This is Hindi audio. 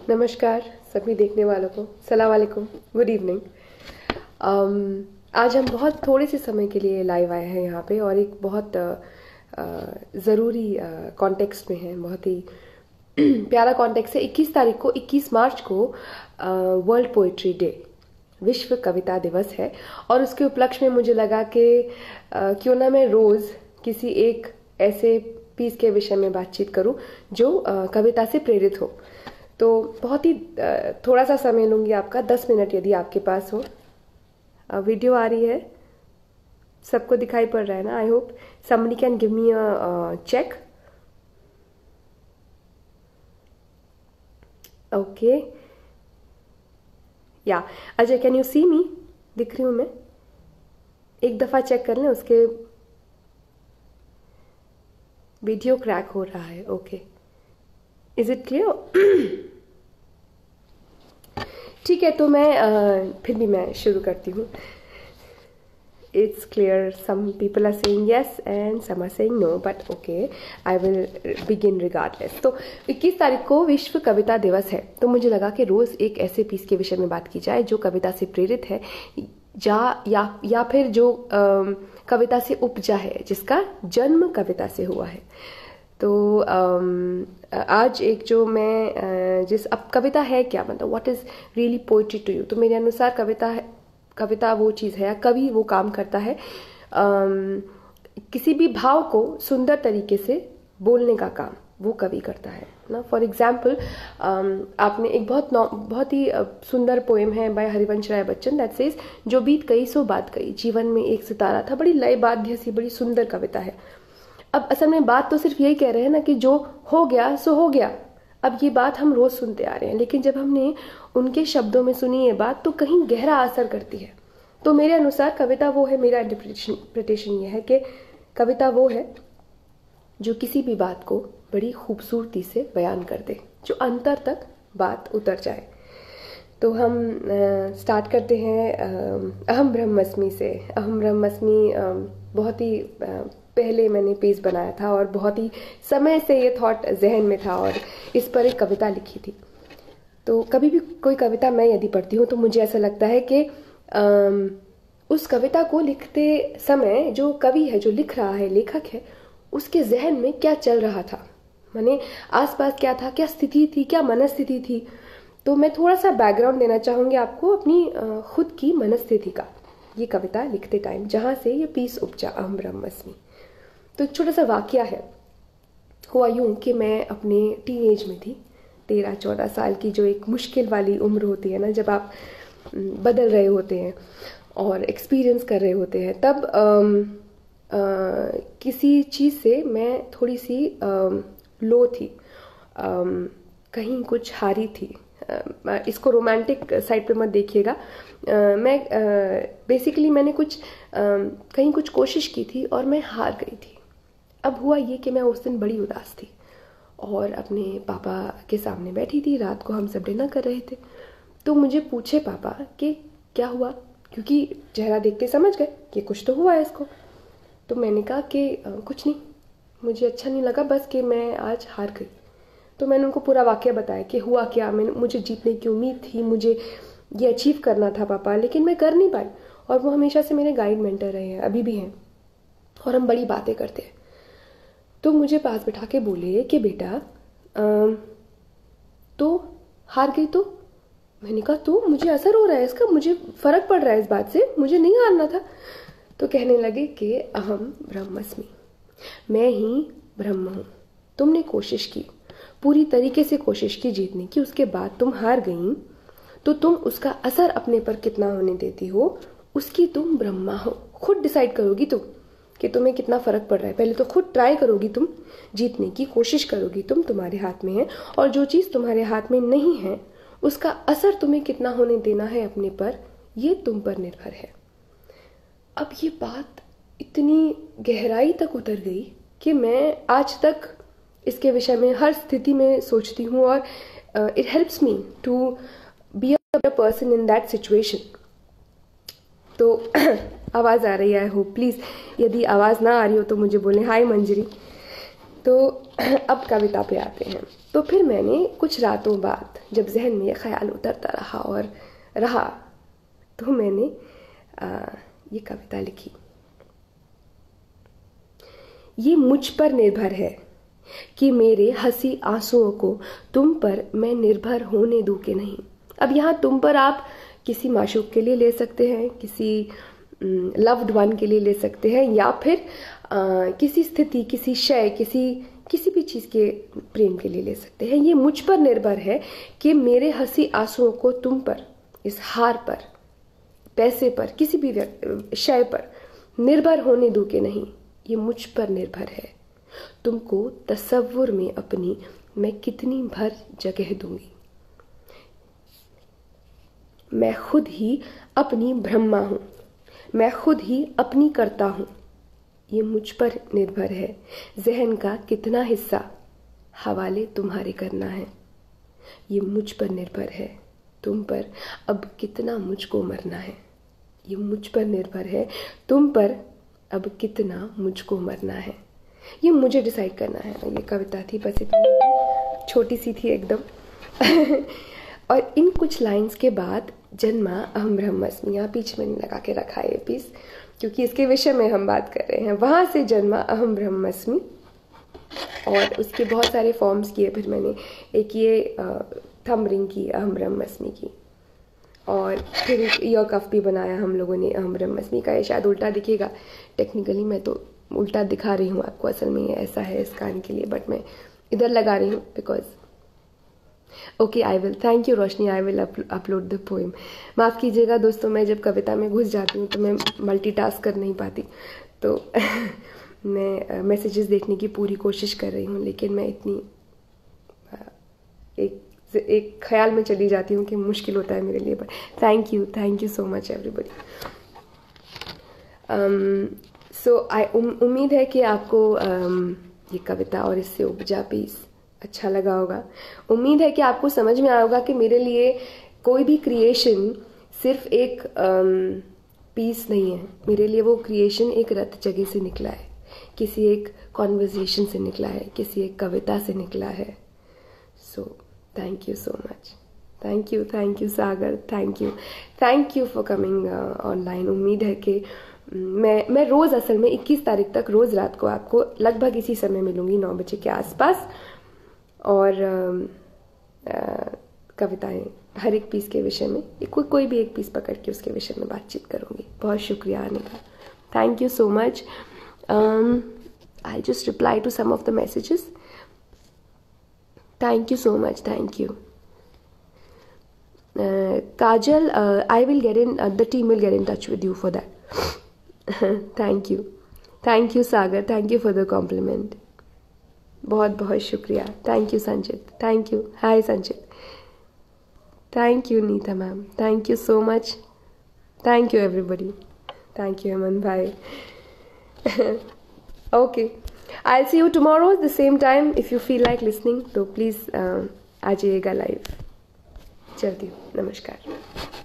नमस्कार सभी देखने वालों को, सलाम वालेकुम, गुड इवनिंग। आज हम बहुत थोड़े से समय के लिए लाइव आए हैं यहाँ पे और एक बहुत ज़रूरी कॉन्टेक्स्ट में है, बहुत ही प्यारा कॉन्टेक्स्ट है। 21 तारीख को 21 मार्च को वर्ल्ड पोइट्री डे, विश्व कविता दिवस है और उसके उपलक्ष्य में मुझे लगा कि क्यों ना मैं रोज़ किसी एक ऐसे पीस के विषय में बातचीत करूं जो कविता से प्रेरित हो। तो बहुत ही थोड़ा सा समय लूंगी आपका, 10 मिनट यदि आपके पास हो। वीडियो आ रही है, सबको दिखाई पड़ रहा है ना? I hope somebody can give me a check. Okay, yeah Ajay, can you see me? दिख रही हूं मैं? एक दफा चेक कर लें, उसके वीडियो क्रैक हो रहा है। Okay, is it clear? ठीक है, तो मैं फिर भी मैं शुरू करती हूँ। It's clear, some people are saying yes and some are saying no, but okay, I will begin regardless. तो 21 तारीख को विश्व कविता दिवस है, तो मुझे लगा कि रोज एक ऐसे पीस के विषय में बात की जाए जो कविता से प्रेरित है या फिर जो कविता से उपजा है, जिसका जन्म कविता से हुआ है। तो आज एक जो मैं अब कविता है क्या, मतलब what is really poetry to you? तो मेरे अनुसार कविता वो चीज़ है, या कवि वो काम करता है किसी भी भाव को सुंदर तरीके से बोलने का काम वो कवि करता है ना। फॉर एग्जाम्पल, आपने एक बहुत ही सुंदर पोएम है by Harivansh Rai Bachchan, that says जो बीत गई सो बात गई, जीवन में एक सितारा था। बड़ी लयबाध्य सी बड़ी सुंदर कविता है। अब असल में बात तो सिर्फ यही कह रहे हैं ना कि जो हो गया सो हो गया। अब ये बात हम रोज सुनते आ रहे हैं, लेकिन जब हमने उनके शब्दों में सुनी ये बात तो कहीं गहरा असर करती है। तो मेरे अनुसार कविता वो है, मेरा इंटरप्रिटेशन ये है कि कविता वो है जो किसी भी बात को बड़ी खूबसूरती से बयान कर दे, जो अंतर तक बात उतर जाए। तो हम स्टार्ट करते हैं अहम ब्रह्मस्मि से। अहम ब्रह्मस्मि बहुत ही पहले मैंने पेज बनाया था और बहुत ही समय से ये थॉट जहन में था और इस पर एक कविता लिखी थी। तो कभी भी कोई कविता मैं यदि पढ़ती हूँ तो मुझे ऐसा लगता है कि उस कविता को लिखते समय जो कवि है, जो लिख रहा है, लेखक है, उसके जहन में क्या चल रहा था, माने आसपास क्या था, क्या स्थिति थी, क्या मनस्थिति थी। तो मैं थोड़ा सा बैकग्राउंड देना चाहूँगी आपको अपनी खुद की मनस्थिति का, ये कविता लिखते टाइम जहाँ से ये पीस उपजा, अहम ब्रह्मस्मि। तो एक छोटा सा वाकया है। हुआ यूं कि मैं अपने टीनेज में थी, 13-14 साल की, जो एक मुश्किल वाली उम्र होती है ना, जब आप बदल रहे होते हैं और एक्सपीरियंस कर रहे होते हैं। तब किसी चीज़ से मैं थोड़ी सी लो थी, कहीं कुछ हारी थी। इसको रोमांटिक साइड पे मत देखिएगा। मैं बेसिकली मैंने कहीं कुछ कोशिश की थी और मैं हार गई थी। अब हुआ ये कि मैं उस दिन बड़ी उदास थी और अपने पापा के सामने बैठी थी। रात को हम सब डिनर कर रहे थे, तो मुझे पूछे पापा कि क्या हुआ, क्योंकि चेहरा देख के समझ गए कि कुछ तो हुआ है इसको। तो मैंने कहा कि कुछ नहीं, मुझे अच्छा नहीं लगा, बस कि मैं आज हार गई। तो मैंने उनको पूरा वाकया बताया कि हुआ क्या, मुझे जीतने की उम्मीद थी, मुझे ये अचीव करना था पापा, लेकिन मैं कर नहीं पाई। और वो हमेशा से मेरे गाइड मेंटर रहे हैं, अभी भी हैं, और हम बड़ी बातें करते हैं। तो मुझे पास बिठा के बोले कि बेटा तो हार गई। तो मैंने कहा तो मुझे असर हो रहा है इसका, मुझे फर्क पड़ रहा है इस बात से, मुझे नहीं हारना था। तो कहने लगे कि अहम ब्रह्मस्मि, मैं ही ब्रह्म हूँ। तुमने कोशिश की, पूरी तरीके से कोशिश की जीतने की, उसके बाद तुम हार गई, तो तुम उसका असर अपने पर कितना होने देती हो, उसकी तुम ब्रह्मा हो। खुद डिसाइड करोगी तुम कि तुम्हें कितना फर्क पड़ रहा है। पहले तो खुद ट्राई करोगी, तुम जीतने की कोशिश करोगी, तुम्हारे हाथ में है। और जो चीज तुम्हारे हाथ में नहीं है, उसका असर तुम्हें कितना होने देना है अपने पर, ये तुम पर निर्भर है। अब ये बात इतनी गहराई तक उतर गई कि मैं आज तक इसके विषय में हर स्थिति में सोचती हूँ और it helps me to be a better person in that situation. तो आवाज़ आ रही है, आई होप। प्लीज़ यदि आवाज़ ना आ रही हो तो मुझे बोलें। हाय मंजरी। तो अब कविता पे आते हैं। तो फिर मैंने कुछ रातों बाद जब जहन में ये ख्याल उतरता रहा और रहा, तो मैंने ये कविता लिखी। ये मुझ पर निर्भर है कि मेरे हंसी आंसुओं को तुम पर मैं निर्भर होने दूं कि नहीं। अब यहाँ तुम पर आप किसी माशूक के लिए ले सकते हैं, किसी लव्ड वन के लिए ले सकते हैं, या फिर किसी स्थिति, किसी शय, किसी भी चीज़ के प्रेम के लिए ले सकते हैं। ये मुझ पर निर्भर है कि मेरे हंसी आंसुओं को तुम पर, इस हार पर, पैसे पर, किसी भी शय पर निर्भर होने दूं कि नहीं। ये मुझ पर निर्भर है। तुमको तसव्वुर में अपनी मैं कितनी भर जगह दूंगी। मैं खुद ही अपनी ब्रह्मा हूं, मैं खुद ही अपनी करता हूं। ये मुझ पर निर्भर है। जहन का कितना हिस्सा हवाले तुम्हारे करना है। ये मुझ पर निर्भर है। तुम पर अब कितना मुझको मरना है। ये मुझ पर निर्भर है। तुम पर अब कितना मुझको मरना है। ये मुझे डिसाइड करना है। ये कविता थी, बस इतनी छोटी सी थी एकदम। और इन कुछ लाइंस के बाद जन्मा अहम ब्रह्मस्मि, यहाँ पीछे मैंने लगा के रखा है ये पीस क्योंकि इसके विषय में हम बात कर रहे हैं। वहां से जन्मा अहम ब्रह्मस्मि, और उसके बहुत सारे फॉर्म्स किए। फिर मैंने एक ये थंब रिंग की अहम ब्रह्मस्मि की, और फिर एक ईयर कफ भी बनाया हम लोगों ने अहम ब्रह्मस्मि का। ये शायद उल्टा दिखेगा, टेक्निकली मैं तो उल्टा दिखा रही हूँ आपको, असल में ये ऐसा है इस कान के लिए, बट मैं इधर लगा रही हूँ because okay. I will, thank you Roshni, I will upload the poem. माफ़ कीजिएगा दोस्तों, मैं जब कविता में घुस जाती हूँ तो मैं मल्टीटास्क कर नहीं पाती, तो मैं मैसेजेस देखने की पूरी कोशिश कर रही हूँ, लेकिन मैं इतनी एक ख्याल में चली जाती हूँ कि मुश्किल होता है मेरे लिए। But thank you so much everybody. So उम्मीद है कि आपको ये कविता और इससे उपजा पीस अच्छा लगा होगा। उम्मीद है कि आपको समझ में आया होगा कि मेरे लिए कोई भी क्रिएशन सिर्फ एक पीस नहीं है। मेरे लिए वो क्रिएशन एक रत जगह से निकला है, किसी एक कॉन्वर्जेशन से निकला है, किसी एक कविता से निकला है। So thank you so much. Thank you Sagar, thank you for coming online. उम्मीद है कि मैं रोज़, असल में 21 तारीख तक रोज़ रात को आपको लगभग इसी समय मिलूंगी 9 बजे के आसपास, और कविताएं हर एक पीस के विषय में, कोई भी एक पीस पकड़ के उसके विषय में बातचीत करूंगी। बहुत शुक्रिया आने का, thank you so much. I just reply to some of the messages. Thank you so much, thank you. Kajal, I will get in, the team will get in touch with you for that. Thank you Sagar, thank you for the compliment. बहुत बहुत शुक्रिया। Thank you Sanchit, thank you. Hi Sanchit, thank you Neeta ma'am, thank you so much, thank you everybody, thank you Aman भाई। Okay, I will see you tomorrow the same time. If you feel like listening तो प्लीज़ आ जाइएगा लाइव। चलती हूँ, नमस्कार।